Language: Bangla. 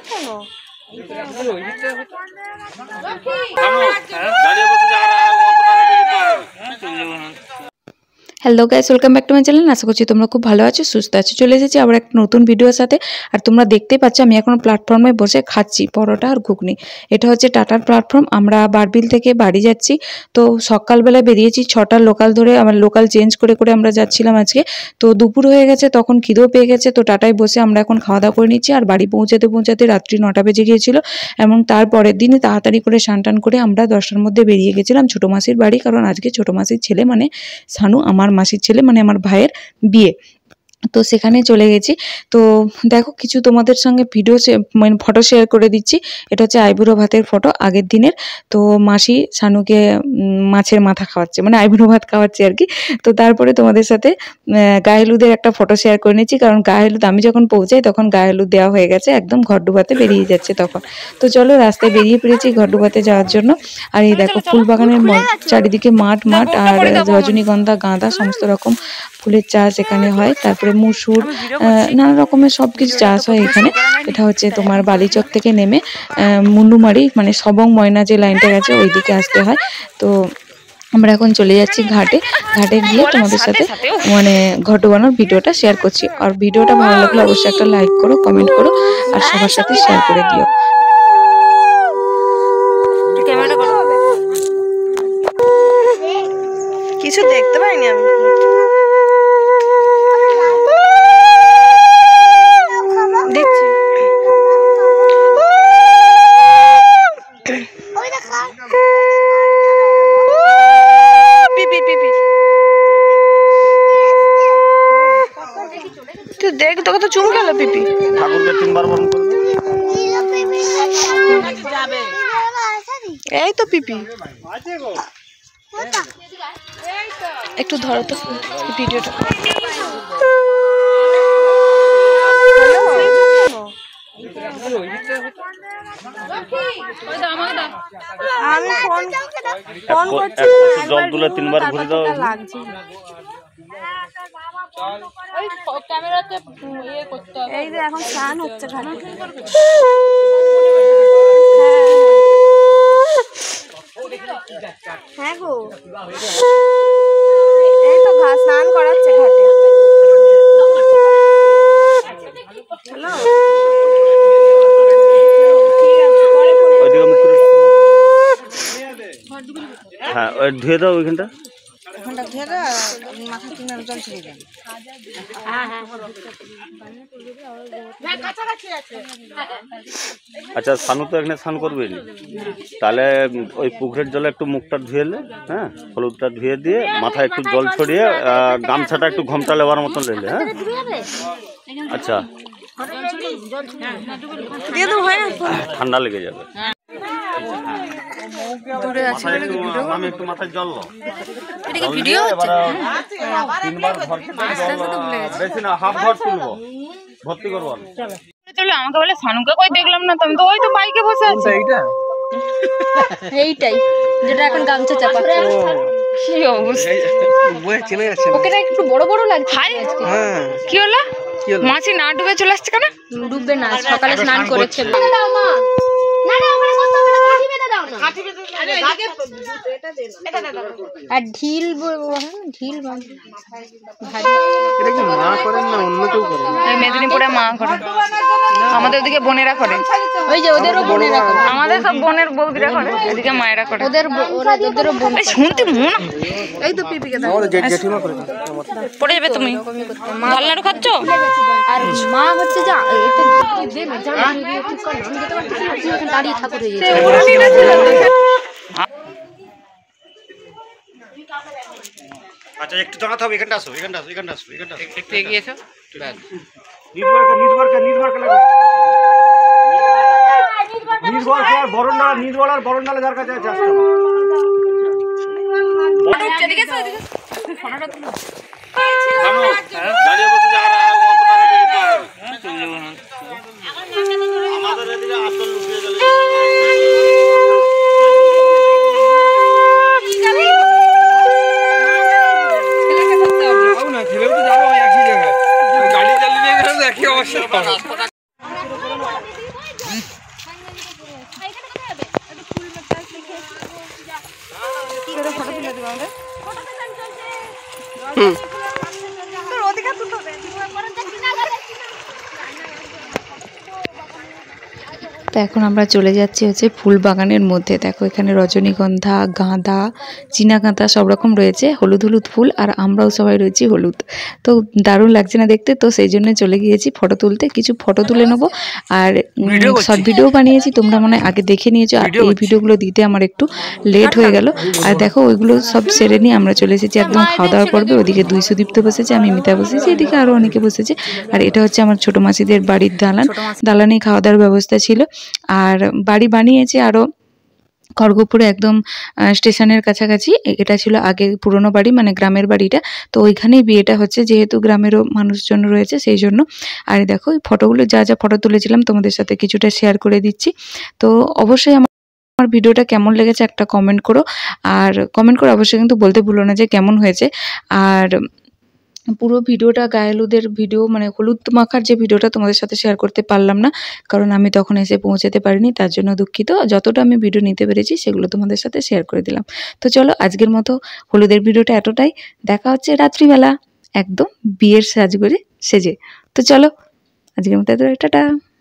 Hello guys, welcome back to my channel. আশা করছি তোমরা খুব ভালো আছো, সুস্থ আছো। চলে এসেছি আবার একটা নতুন ভিডিওর সাথে। আর তোমরা দেখতেই পাচ্ছ আমি এখন প্ল্যাটফর্মে বসে খাচ্ছি পরোটা আর ঘুগনি। এটা হচ্ছে টাটার প্ল্যাটফর্ম। আমরা বারবিল থেকে বাড়ি যাচ্ছি। তো সকালবেলা বেরিয়েছি 6টার লোকাল ধরে, আমার লোকাল চেঞ্জ করে করে আমরা যাচ্ছিলাম আজকে। তো দুপুর হয়ে গেছে, তখন খিদেও পেয়ে গেছে। তো টাটায় বসে আমরা এখন খাওয়া দাওয়া করে নিচ্ছি। আর বাড়ি পৌঁছাতে পৌঁছাতে রাত্রি 9টা বেজে গিয়েছিল। এবং তারপরের দিনই তাড়াতাড়ি করে স্নান টান করে আমরা 10টার মধ্যে বেরিয়ে গেছিলাম ছোটো মাসির বাড়ি। কারণ আজকে ছোটো মাসির ছেলে মানে শানু, আমার মাসির ছেলে মানে আমার ভাইয়ের বিয়ে। তো সেখানে চলে গেছি। তো দেখো কিছু তোমাদের সঙ্গে ভিডিও মানে ফটো শেয়ার করে দিচ্ছি। এটা হচ্ছে আইবুড়ো ভাতের ফটো আগের দিনের। তো মাসি শানুকে মাছের মাথা খাওয়াচ্ছে, মানে আইবুড়ো ভাত খাওয়াচ্ছে আর কি। তো তারপরে তোমাদের সাথে গায়ে হলুদের একটা ফটো শেয়ার করে নিচ্ছি। কারণ গায়ে হলুদ আমি যখন পৌঁছাই তখন গায়ে হলুদ দেওয়া হয়ে গেছে, একদম ঘর ডুবাতে বেরিয়ে যাচ্ছে তখন। তো চলো রাস্তায় বেরিয়ে পড়েছি ঘর ডুবাতে যাওয়ার জন্য। আর এই দেখো ফুল বাগানের চারিদিকে মাঠ মাঠ, আর রজনীগন্ধা গাঁদা সমস্ত রকম ফুলের চাষ এখানে হয়। তারপরে মুসুর, নানা রকমের সব কিছু চাষ হয় এখানে। এটা হচ্ছে তোমার বালিচক থেকে নেমে মুন্ডুমারি মানে সবং ময়না যে লাইনটা গেছে ওইদিকে আসতে হয়। তো আমরা এখন চলে যাচ্ছি ঘাটে। ঘাটে গিয়ে তোমাদের সাথে মানে ঘট ডোবানোর ভিডিওটা শেয়ার করছি। আর ভিডিওটা ভালো লাগলে অবশ্যই একটা লাইক করো, কমেন্ট করো, আর সবার সাথে শেয়ার করে দিও। কিছু দেখতে পাইনি আমি। দেখছি পিপি পিপি তুই দেখ, তোকে তো চুম গেল পিপি। ঠাকুরকে 3বার বরণ করবে। এই তো পিপি একটু ধরো তো ভিডিওটা। আমি ফোন করছি, জল তুলে 3বার ঘুরে দাও। এই যে এখন স্নান হচ্ছে ঘাটে। হ্যাঁ গো, এই তো স্নান করাচ্ছে ঘাটে। হ্যালো, হ্যাঁ ওই ধুয়ে দাও ওইখানটা। ধুয়ে দাও, মাথা কিনে জল ছেড়ে দেন। আচ্ছা শানু তো এখানে স্নান করবে, তাহলে ওই পুকুরের জলে একটু মুখটা ধুয়েলে, হ্যাঁ হলুদটা ধুয়ে দিয়ে মাথায় একটু জল ছড়িয়ে গামছাটা একটু ঘোমটা লেবার মতন রেলে। হ্যাঁ আচ্ছা, ঠান্ডা লেগে যাবে। আমি একটু মাথায় জল বেশি না, হাফ ঘর তুলবো, ভর্তি করবো। চলো, আমাকে বলে শানুকে কই দেখলাম না, তুমি তো ওই তো বাইকে বসে আছো। এইটাই যেটা এখন গামছা চাপা। কি অবস্থা, ওকে একটু বড় বড় লাগছে। কি হলো, মাছি না ডুবে চলে আসছে কেন? ডুববে না, সকালে স্নান করেছে। আর ঢিল ঢিল মেদিনীপুরে মা করে, আমাদের ওদিকে বোনেরা করে। ওই যে ওদেরও বোনেরা করে, আমাদের সব বোনের বৌদিরা করে, এদিকে মায়েরা করে। ওদেরও বোন শুনতে মন। এই তো পিপিকে পড়ে যাবে, তুমি ঝাল নাড়ু খাচ্ছ। আর মা হচ্ছে যা দাঁড়িয়ে ঠাকুর হয়ে গেছে। আচ্ছা একটু দাঁড়াতে হবে, এখানটা আসো, এখানটা আসো, এখানটা আসো, এখানটা একটু এগিয়ে এসো। বরণডালা যার কাছে আছে আসতে আমাদের এদিকে আসল লুকিয়ে গেলে তো এখন আমরা চলে যাচ্ছি হচ্ছে ফুল বাগানের মধ্যে। দেখো এখানে রজনীগন্ধা, গাঁদা, চীনা গাঁদা সব রকম রয়েছে, হলুদ হলুদ ফুল, আর আমরাও সবাই রয়েছি হলুদ। তো দারুণ লাগছে না দেখতে? তো সেই জন্য চলে গিয়েছি ফটো তুলতে, কিছু ফটো তুলে নেবো। আর শর্ট ভিডিও বানিয়েছি, তোমরা মনে হয় আগে দেখে নিয়েছো। আর এই ভিডিওগুলো দিতে আমার একটু লেট হয়ে গেল। আর দেখো ওইগুলো সব সেরে নিয়ে আমরা চলে এসেছি একদম খাওয়া দাওয়ার পর্বে। ওদিকে দুই সুদীপ্ত বসেছে, আমি মিতা বসেছি, এদিকে আরও অনেকে বসেছে। আর এটা হচ্ছে আমার ছোটো মাসিদের বাড়ির দালান। দালানে খাওয়া দাওয়ার ব্যবস্থা ছিল। আর বাড়ি বানিয়েছে আরও খড়গপুরে একদম স্টেশনের কাছাকাছি। এটা ছিল আগে পুরনো বাড়ি, মানে গ্রামের বাড়িটা। তো ওইখানেই বিয়েটা হচ্ছে, যেহেতু গ্রামেরও মানুষজন রয়েছে সেই জন্য। আর দেখো এই ফটোগুলো, যা যা ফটো তুলেছিলাম তোমাদের সাথে কিছুটা শেয়ার করে দিচ্ছি। তো অবশ্যই আমার ভিডিওটা কেমন লেগেছে একটা কমেন্ট করো। আর কমেন্ট করে অবশ্যই কিন্তু বলতে ভুলো না যে কেমন হয়েছে। আর পুরো ভিডিওটা গায়ে হলুদের ভিডিও, মানে হলুদ মাখার যে ভিডিওটা তোমাদের সাথে শেয়ার করতে পারলাম না, কারণ আমি তখন এসে পৌঁছাতে পারিনি, তার জন্য দুঃখিত। যতটা আমি ভিডিও নিতে পেরেছি সেগুলো তোমাদের সাথে শেয়ার করে দিলাম। তো চলো আজকের মতো হলুদের ভিডিওটা এতটাই। দেখা হচ্ছে রাত্রিবেলা একদম বিয়ের সাজগরে সেজে। তো চলো আজকের মতো এতটাই, টাটা।